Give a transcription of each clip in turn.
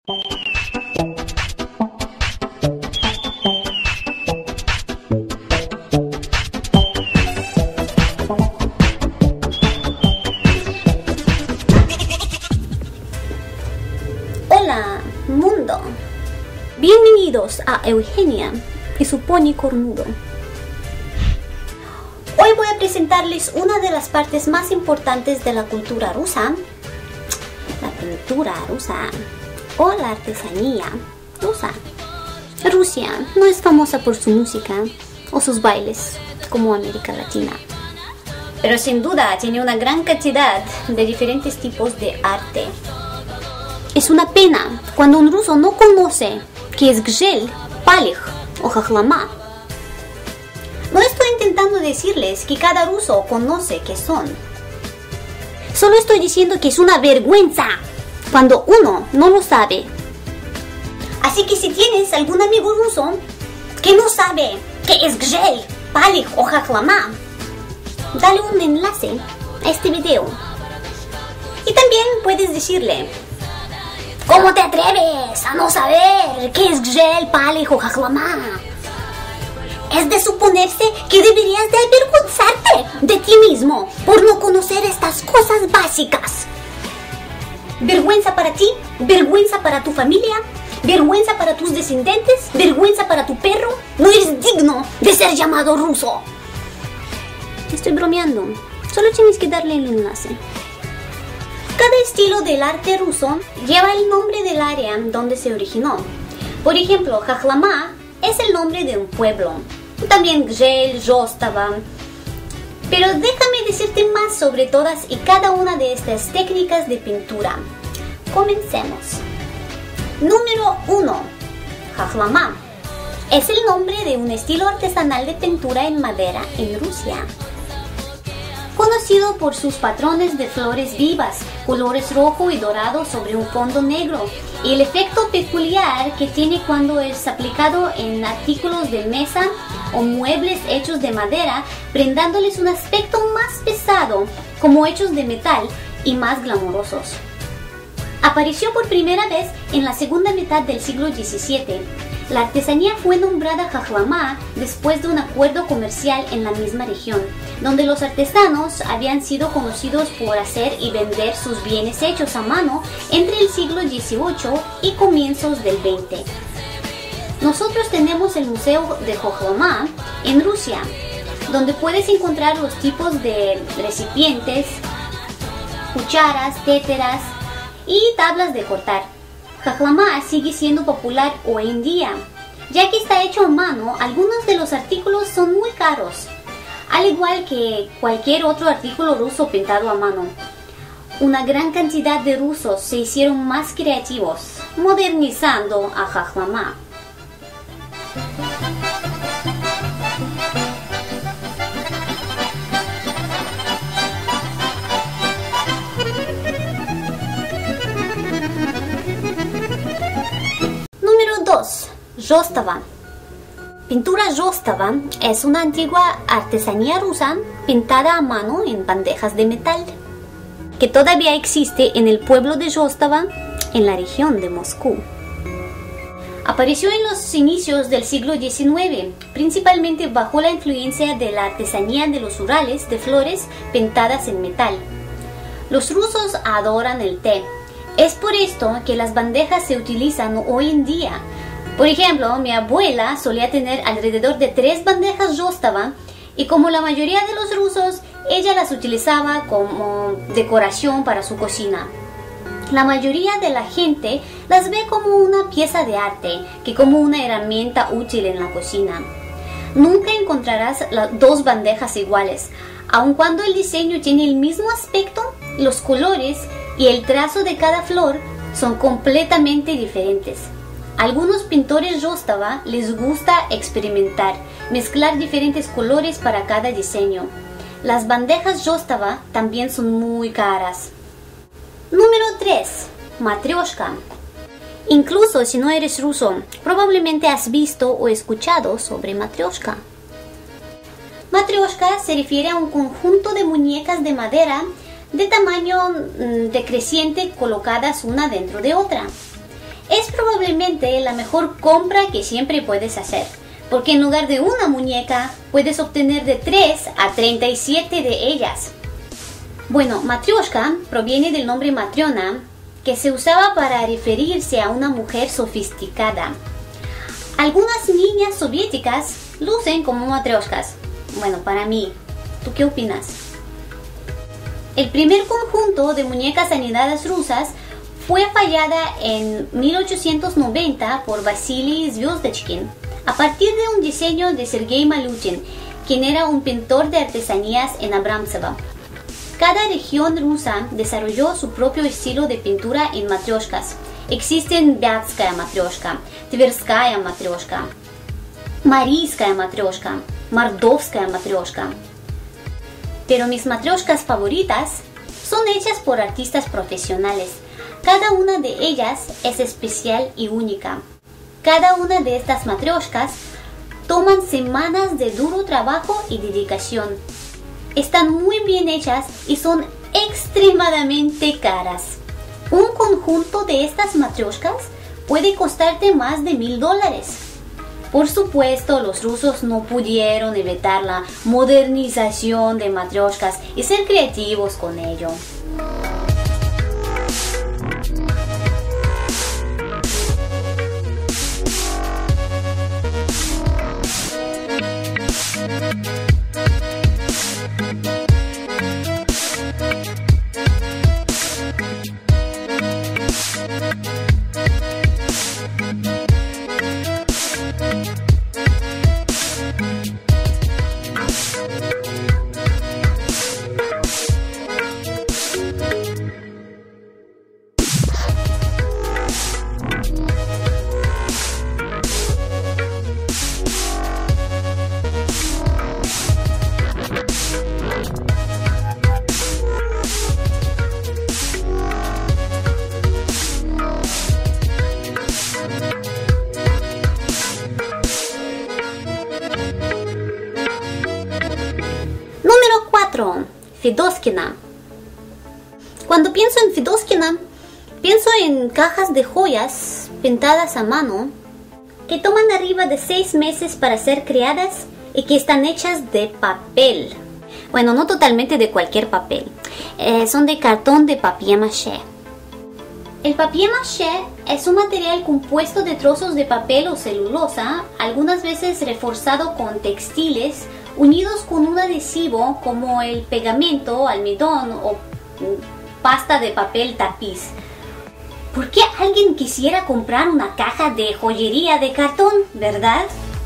Hola, mundo. Bienvenidos a Eugenia y su pony cornudo. Hoy voy a presentarles una de las partes más importantes de la cultura rusa, la pintura rusa o la artesanía rusa. Rusia no es famosa por su música o sus bailes como América Latina, pero sin duda tiene una gran cantidad de diferentes tipos de arte. Es una pena cuando un ruso no conoce qué es gzhel, palig o jajlama. No estoy intentando decirles que cada ruso conoce qué son. Solo estoy diciendo que es una vergüenza cuando uno no lo sabe. Así que si tienes algún amigo ruso que no sabe qué es gzhel, palig o jajlama, dale un enlace a este video. Y también puedes decirle: ¿cómo te atreves a no saber qué es gzhel, palig o jajlama? Es de suponerse que deberías de avergonzarte de ti mismo por no conocer estas cosas básicas. Vergüenza para ti, vergüenza para tu familia, vergüenza para tus descendientes, vergüenza para tu perro. No eres digno de ser llamado ruso. Estoy bromeando, solo tienes que darle el enlace. Cada estilo del arte ruso lleva el nombre del área donde se originó. Por ejemplo, jajlama es el nombre de un pueblo. También gzhel, zhostava. Pero déjame decirte más sobre todas y cada una de estas técnicas de pintura. Comencemos. Número 1. Jajlama es el nombre de un estilo artesanal de pintura en madera en Rusia, conocido por sus patrones de flores vivas, colores rojo y dorado sobre un fondo negro, y el efecto peculiar que tiene cuando es aplicado en artículos de mesa o muebles hechos de madera, brindándoles un aspecto más pesado, como hechos de metal, y más glamorosos. Apareció por primera vez en la segunda mitad del siglo XVII. La artesanía fue nombrada jajlama después de un acuerdo comercial en la misma región, donde los artesanos habían sido conocidos por hacer y vender sus bienes hechos a mano entre el siglo XVIII y comienzos del XX. Nosotros tenemos el Museo de Jajlama en Rusia, donde puedes encontrar los tipos de recipientes, cucharas, téteras y tablas de cortar. Jajlama sigue siendo popular hoy en día, ya que está hecho a mano. Algunos de los artículos son muy caros, al igual que cualquier otro artículo ruso pintado a mano. Una gran cantidad de rusos se hicieron más creativos, modernizando a jajlama. Número 2. Zhostava. Pintura zhostava es una antigua artesanía rusa pintada a mano en bandejas de metal, que todavía existe en el pueblo de Zhostava, en la región de Moscú. Apareció en los inicios del siglo XIX, principalmente bajo la influencia de la artesanía de los Urales de flores pintadas en metal. Los rusos adoran el té. Es por esto que las bandejas se utilizan hoy en día. Por ejemplo, mi abuela solía tener alrededor de 3 bandejas zhostava, y como la mayoría de los rusos, ella las utilizaba como decoración para su cocina. La mayoría de la gente las ve como una pieza de arte, que como una herramienta útil en la cocina. Nunca encontrarás las 2 bandejas iguales, aun cuando el diseño tiene el mismo aspecto. Los colores y el trazo de cada flor son completamente diferentes. Algunos pintores zhostava les gusta experimentar, mezclar diferentes colores para cada diseño. Las bandejas zhostava también son muy caras. Número 3. Matryoshka. Incluso si no eres ruso, probablemente has visto o escuchado sobre matryoshka. Matryoshka se refiere a un conjunto de muñecas de madera de tamaño decreciente colocadas una dentro de otra. Es probablemente la mejor compra que siempre puedes hacer, porque en lugar de una muñeca, puedes obtener de 3 a 37 de ellas. Bueno, matrioshka proviene del nombre matriona, que se usaba para referirse a una mujer sofisticada. Algunas niñas soviéticas lucen como matrioshkas. Bueno, para mí, ¿tú qué opinas? El primer conjunto de muñecas anidadas rusas fue fallada en 1890 por Vasily Zvyzdechkin, a partir de un diseño de Sergei Malutin, quien era un pintor de artesanías en Abramtsevo. Cada región rusa desarrolló su propio estilo de pintura en matrioshkas. Existen Vyatskaya matrioshka, Tverskaya matrioshka, Mariskaya matrioshka, Mordovskaya matrioshka. Pero mis matrioshkas favoritas son hechas por artistas profesionales. Cada una de ellas es especial y única. Cada una de estas matrioshkas toman semanas de duro trabajo y dedicación. Están muy bien hechas y son extremadamente caras. Un conjunto de estas matrioshkas puede costarte más de $1000. Por supuesto, los rusos no pudieron evitar la modernización de matrioshkas y ser creativos con ello. Fedoskina. Cuando pienso en Fedoskina, pienso en cajas de joyas pintadas a mano que toman arriba de 6 meses para ser creadas y que están hechas de papel. Bueno, no totalmente de cualquier papel. Son de cartón de papier-mâché. El papier-mâché es un material compuesto de trozos de papel o celulosa, algunas veces reforzado con textiles, unidos con un adhesivo como el pegamento, almidón o pasta de papel tapiz. ¿Por qué alguien quisiera comprar una caja de joyería de cartón, verdad?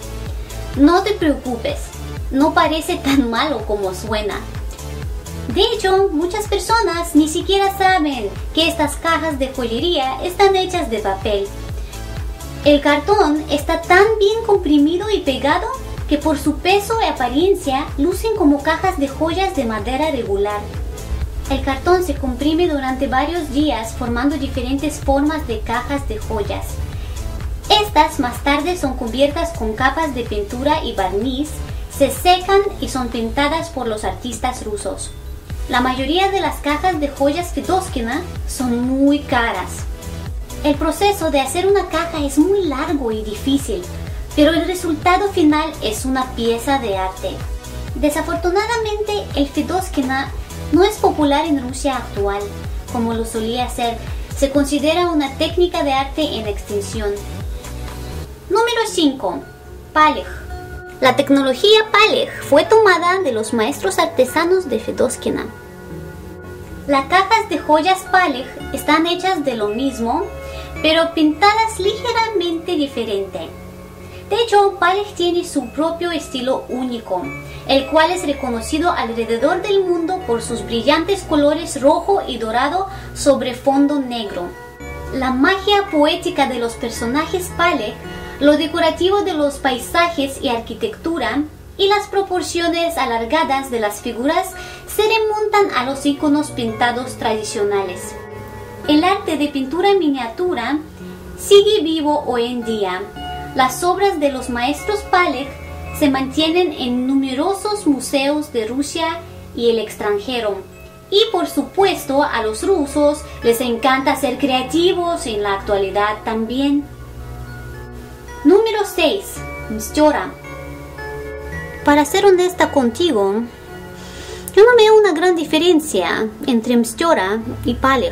No te preocupes, no parece tan malo como suena. De hecho, muchas personas ni siquiera saben que estas cajas de joyería están hechas de papel. El cartón está tan bien comprimido y pegado que por su peso y apariencia lucen como cajas de joyas de madera regular. El cartón se comprime durante varios días formando diferentes formas de cajas de joyas. Estas más tarde son cubiertas con capas de pintura y barniz, se secan y son pintadas por los artistas rusos. La mayoría de las cajas de joyas Fedoskina son muy caras. El proceso de hacer una caja es muy largo y difícil, pero el resultado final es una pieza de arte. Desafortunadamente, el Fedoskina no es popular en Rusia actual, como lo solía ser. Se considera una técnica de arte en extinción. Número 5. Palej. La tecnología Palej fue tomada de los maestros artesanos de Fedoskina. Las cajas de joyas Palej están hechas de lo mismo, pero pintadas ligeramente diferente. De hecho, Palej tiene su propio estilo único, el cual es reconocido alrededor del mundo por sus brillantes colores rojo y dorado sobre fondo negro. La magia poética de los personajes Palej, lo decorativo de los paisajes y arquitectura, y las proporciones alargadas de las figuras se remontan a los iconos pintados tradicionales. El arte de pintura miniatura sigue vivo hoy en día. Las obras de los maestros Palej se mantienen en numerosos museos de Rusia y el extranjero, Y por supuesto a los rusos les encanta ser creativos en la actualidad también. Número 6. Mstiora. Para ser honesta contigo, yo no veo una gran diferencia entre Mstiora y Palej.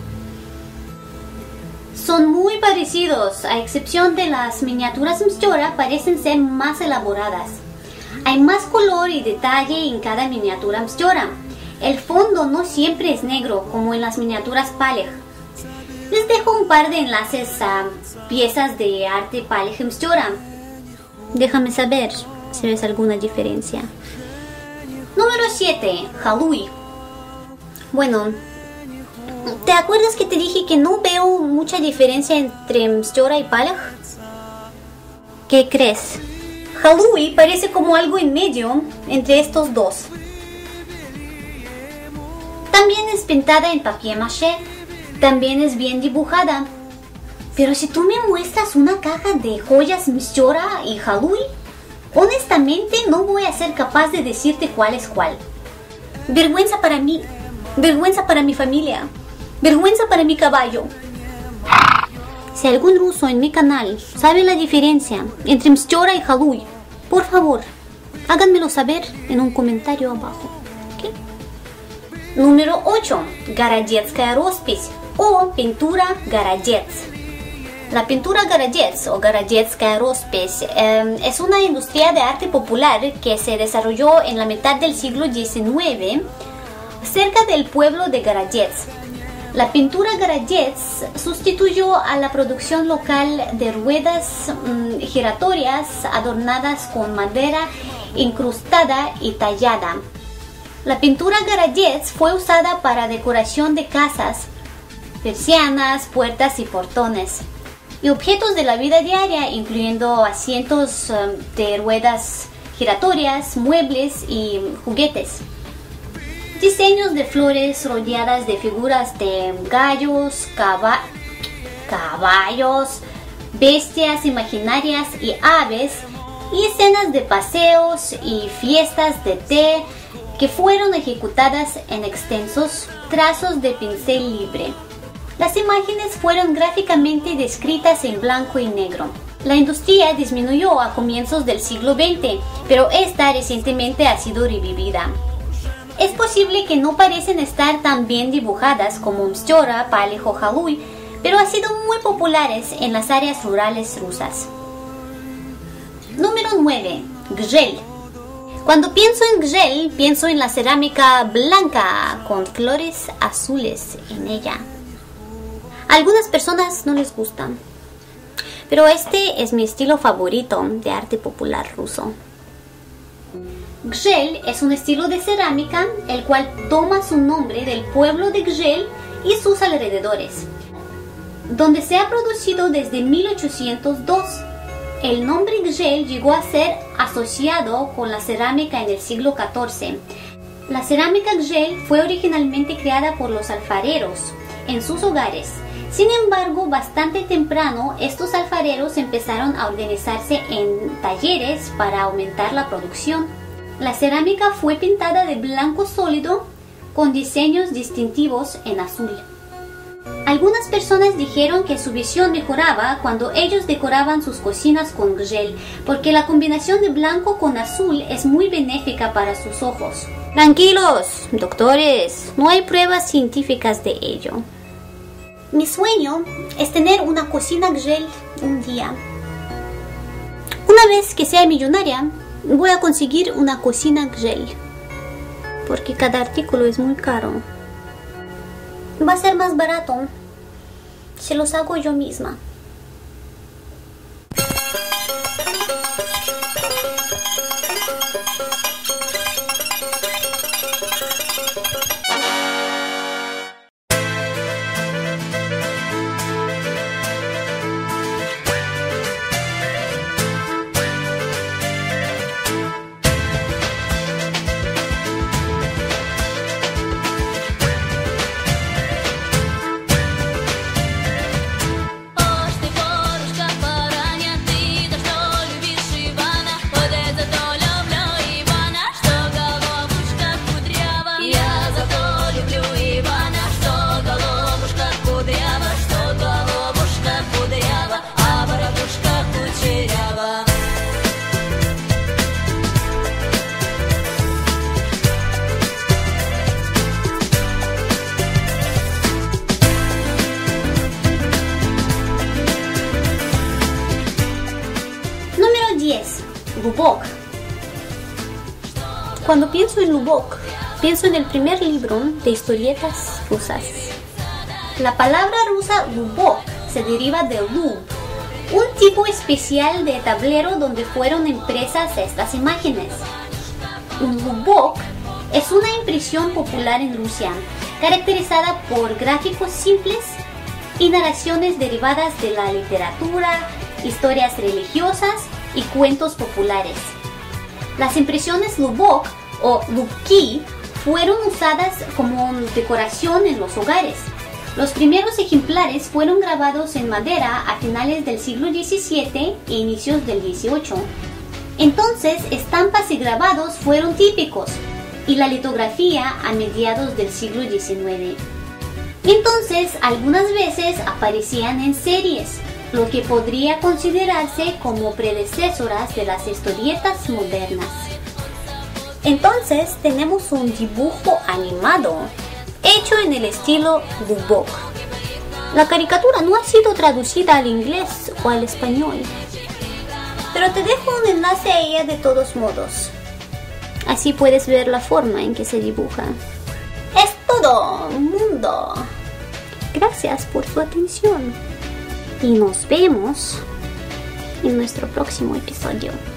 Son muy parecidos, a excepción de las miniaturas Mstiora parecen ser más elaboradas. Hay más color y detalle en cada miniatura Mstiora. El fondo no siempre es negro como en las miniaturas Palej. Les dejo un par de enlaces a piezas de arte Palej Mstiora. Déjame saber si ves alguna diferencia. Número 7. Halui. Bueno, ¿te acuerdas que te dije que no veo mucha diferencia entre Mstiora y Palej? ¿Qué crees? Halui parece como algo en medio entre estos dos. También es pintada en papier mâché, también es bien dibujada. Pero si tú me muestras una caja de joyas Mstiora y Halui, honestamente no voy a ser capaz de decirte cuál es cuál. Vergüenza para mí, vergüenza para mi familia, vergüenza para mi caballo. Si algún ruso en mi canal sabe la diferencia entre Mstiora y Halui, por favor, háganmelo saber en un comentario abajo. ¿Okay? Número 8. Garadetskaya Rospись o pintura Garadets. La pintura Garadets o Garadetskaya Rospись es una industria de arte popular que se desarrolló en la mitad del siglo XIX cerca del pueblo de Garadets. La pintura Garadets sustituyó a la producción local de ruedas giratorias adornadas con madera incrustada y tallada. La pintura Garadets fue usada para decoración de casas, persianas, puertas y portones, y objetos de la vida diaria, incluyendo asientos de ruedas giratorias, muebles y juguetes. Diseños de flores rodeadas de figuras de gallos, caballos, bestias imaginarias y aves, y escenas de paseos y fiestas de té que fueron ejecutadas en extensos trazos de pincel libre. Las imágenes fueron gráficamente descritas en blanco y negro. La industria disminuyó a comienzos del siglo XX, pero esta recientemente ha sido revivida. Es posible que no parecen estar tan bien dibujadas como Mstiora, Palej o Halui, pero han sido muy populares en las áreas rurales rusas. Número 9. Gzhel. Cuando pienso en Gzhel, pienso en la cerámica blanca con flores azules en ella. A algunas personas no les gustan, pero este es mi estilo favorito de arte popular ruso. Gzhel es un estilo de cerámica el cual toma su nombre del pueblo de Gzhel y sus alrededores, donde se ha producido desde 1802. El nombre Gzhel llegó a ser asociado con la cerámica en el siglo XIV. La cerámica Gzhel fue originalmente creada por los alfareros en sus hogares. Sin embargo, bastante temprano estos alfareros empezaron a organizarse en talleres para aumentar la producción. La cerámica fue pintada de blanco sólido con diseños distintivos en azul. Algunas personas dijeron que su visión mejoraba cuando ellos decoraban sus cocinas con Gzhel, porque la combinación de blanco con azul es muy benéfica para sus ojos. Tranquilos, doctores, no hay pruebas científicas de ello. Mi sueño es tener una cocina Gzhel un día. Una vez que sea millonaria, voy a conseguir una cocina Gzhel, porque cada artículo es muy caro. Va a ser más barato si los hago yo misma. Lubok. Cuando pienso en Lubok, pienso en el primer libro de historietas rusas. La palabra rusa Lubok se deriva de Lub, un tipo especial de tablero donde fueron impresas estas imágenes. Un Lubok es una impresión popular en Rusia, caracterizada por gráficos simples y narraciones derivadas de la literatura, historias religiosas y cuentos populares. Las impresiones Lubok o Lubki fueron usadas como decoración en los hogares. Los primeros ejemplares fueron grabados en madera a finales del siglo XVII e inicios del XVIII. Entonces, estampas y grabados fueron típicos, y la litografía a mediados del siglo XIX. Entonces, algunas veces aparecían en series, lo que podría considerarse como predecesoras de las historietas modernas. Entonces, tenemos un dibujo animado, hecho en el estilo Lubok. La caricatura no ha sido traducida al inglés o al español, pero te dejo un enlace a ella de todos modos. Así puedes ver la forma en que se dibuja. Es todo, mundo. Gracias por su atención. Y nos vemos en nuestro próximo episodio.